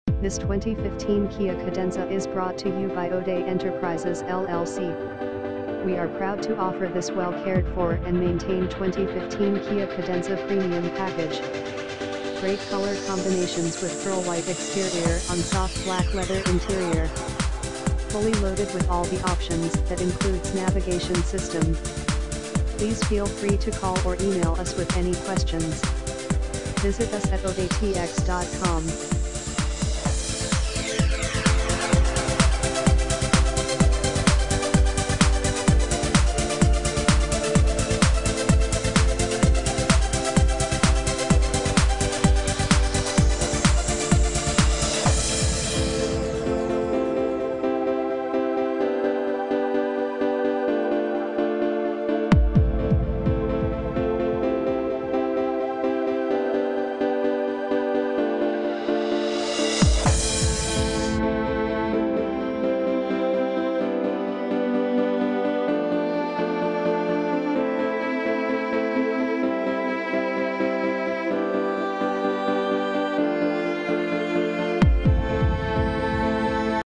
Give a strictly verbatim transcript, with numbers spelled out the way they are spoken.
This twenty fifteen Kia Cadenza is brought to you by Odeh Enterprises L L C. We are proud to offer this well cared for and maintained twenty fifteen Kia Cadenza Premium Package. Great color combinations with pearl white exterior on soft black leather interior. Fully loaded with all the options that includes navigation system. Please feel free to call or email us with any questions. Visit us at odeh t x dot com.